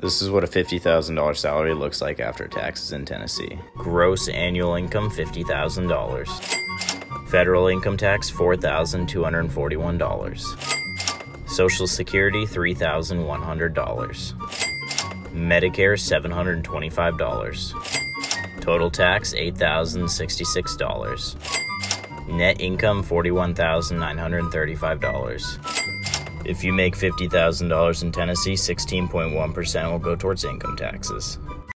This is what a $50,000 salary looks like after taxes in Tennessee. Gross annual income, $50,000. Federal income tax, $4,241. Social Security, $3,100. Medicare, $725. Total tax, $8,066. Net income, $41,935. If you make $50,000 in Tennessee, 16.1% will go towards income taxes.